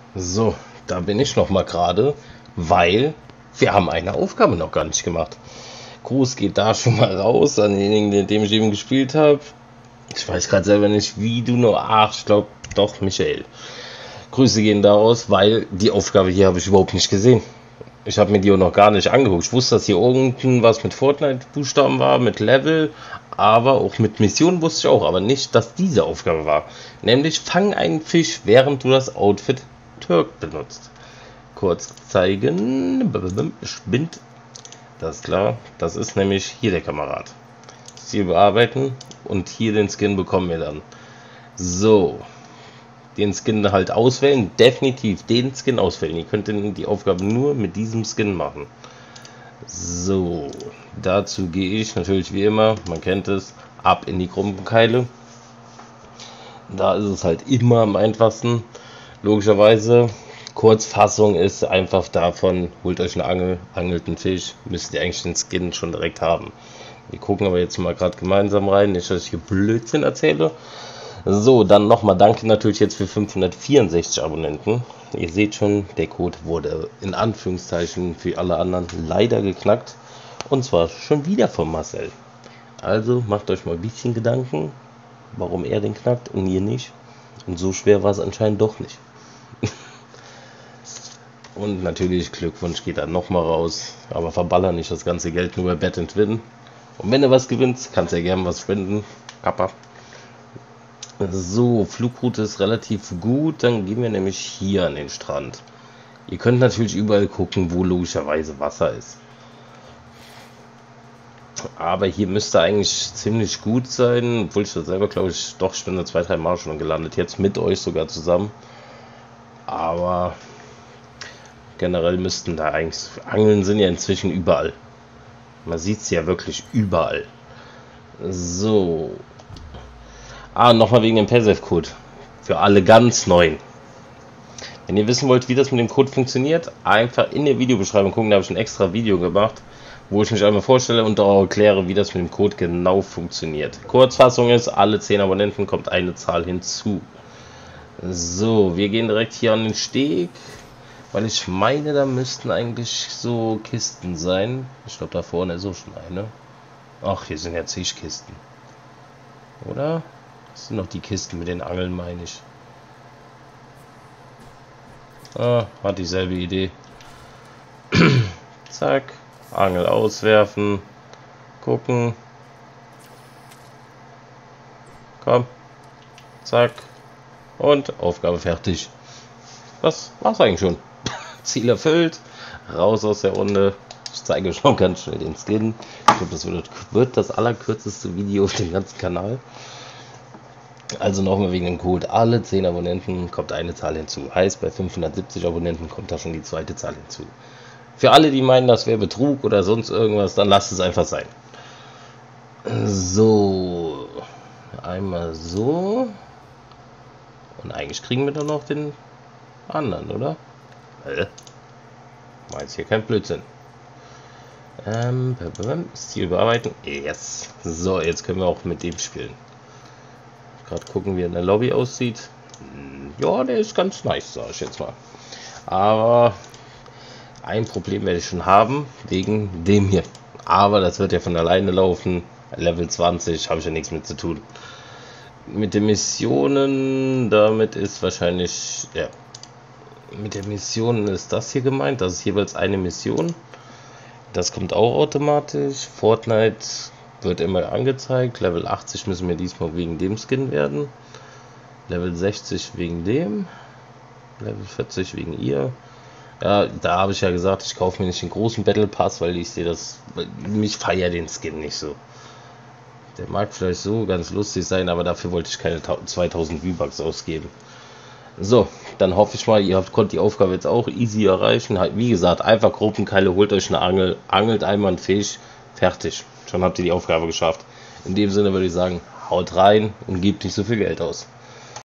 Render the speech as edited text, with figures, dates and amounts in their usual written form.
So, da bin ich noch mal gerade, weil wir haben eine Aufgabe noch gar nicht gemacht. Gruß geht da schon mal raus an denjenigen, mit dem ich eben gespielt habe. Ich weiß gerade selber nicht, wie du nur. Ach, ich glaube doch, Michael. Grüße gehen da raus, weil die Aufgabe hier habe ich überhaupt nicht gesehen. Ich habe mir die auch noch gar nicht angeguckt. Ich wusste, dass hier irgendwas mit Fortnite-Buchstaben war, mit Level, aber auch mit Mission wusste ich auch, aber nicht, dass diese Aufgabe war. Nämlich, fang einen Fisch, während du das Outfit Türk benutzt. Kurz zeigen. Spind. Das ist klar. Das ist nämlich hier der Kamerad. Ziel bearbeiten und hier den Skin bekommen wir dann. So. Den Skin halt auswählen. Definitiv den Skin auswählen. Ihr könnt die Aufgabe nur mit diesem Skin machen. So. Dazu gehe ich natürlich wie immer, man kennt es, ab in die Gruppenkeile. Da ist es halt immer am einfachsten. Logischerweise. Kurzfassung ist einfach davon, holt euch eine Angel, angelt einen Fisch, müsst ihr eigentlich den Skin schon direkt haben. Wir gucken aber jetzt mal gerade gemeinsam rein, nicht, dass ich hier Blödsinn erzähle. So, dann nochmal danke natürlich jetzt für 564 Abonnenten. Ihr seht schon, der Code wurde in Anführungszeichen für alle anderen leider geknackt. Und zwar schon wieder von Marcel. Also macht euch mal ein bisschen Gedanken, warum er den knackt und ihr nicht. Und so schwer war es anscheinend doch nicht. Und natürlich Glückwunsch geht dann nochmal raus. Aber verballer nicht das ganze Geld nur bei Bet and Win. Und wenn du was gewinnst, kannst du ja gerne was spenden. Kappa. So, Flugroute ist relativ gut. Dann gehen wir nämlich hier an den Strand. Ihr könnt natürlich überall gucken, wo logischerweise Wasser ist. Aber hier müsste eigentlich ziemlich gut sein. Obwohl ich das selber, glaube ich, doch, ich bin da 2-3 Mal schon gelandet. Jetzt mit euch sogar zusammen. Aber generell müssten da eigentlich... Angeln sind ja inzwischen überall. Man sieht es ja wirklich überall. So. Nochmal wegen dem PaySafe-Code. Für alle ganz Neuen. Wenn ihr wissen wollt, wie das mit dem Code funktioniert, einfach in der Videobeschreibung gucken. Da habe ich ein extra Video gemacht, wo ich mich einmal vorstelle und auch erkläre, wie das mit dem Code genau funktioniert. Kurzfassung ist, alle 10 Abonnenten kommt eine Zahl hinzu. So, wir gehen direkt hier an den Steg. Weil ich meine, da müssten eigentlich so Kisten sein. Ich glaube, da vorne ist auch schon eine. Ach, hier sind ja zig Kisten. Oder? Das sind noch die Kisten mit den Angeln, meine ich. Hat dieselbe Idee. Zack. Angel auswerfen. Gucken. Komm. Zack. Und Aufgabe fertig. Das war's eigentlich schon. Ziel erfüllt. Raus aus der Runde. Ich zeige euch noch ganz schnell den Skin. Ich glaube, das wird das allerkürzeste Video auf dem ganzen Kanal. Also nochmal wegen dem Code. Alle 10 Abonnenten kommt eine Zahl hinzu. Heißt, bei 570 Abonnenten kommt da schon die zweite Zahl hinzu. Für alle, die meinen, das wäre Betrug oder sonst irgendwas, dann lasst es einfach sein. So. Einmal so. Und eigentlich kriegen wir dann noch den anderen, oder? Meinst hier kein Blödsinn. Stil bearbeiten. Yes. So, jetzt können wir auch mit dem spielen. Gerade gucken, wie er in der Lobby aussieht. Ja, der ist ganz nice, sage ich jetzt mal. Aber ein Problem werde ich schon haben, wegen dem hier. Aber das wird ja von alleine laufen. Level 20 habe ich ja nichts mit zu tun. Mit den Missionen, damit ist wahrscheinlich, ja, mit den Missionen ist das hier gemeint. Das ist jeweils eine Mission. Das kommt auch automatisch. Fortnite wird immer angezeigt. Level 80 müssen wir diesmal wegen dem Skin werden. Level 60 wegen dem. Level 40 wegen ihr. Ja, da habe ich ja gesagt, ich kaufe mir nicht den großen Battle Pass, weil ich sehe das, mich feiert den Skin nicht so. Der mag vielleicht so ganz lustig sein, aber dafür wollte ich keine 2000 V-Bucks ausgeben. So, dann hoffe ich mal, ihr konnt die Aufgabe jetzt auch easy erreichen. Wie gesagt, einfach Gruppenkeile, holt euch eine Angel, angelt einmal einen Fisch, fertig. Schon habt ihr die Aufgabe geschafft. In dem Sinne würde ich sagen, haut rein und gebt nicht so viel Geld aus.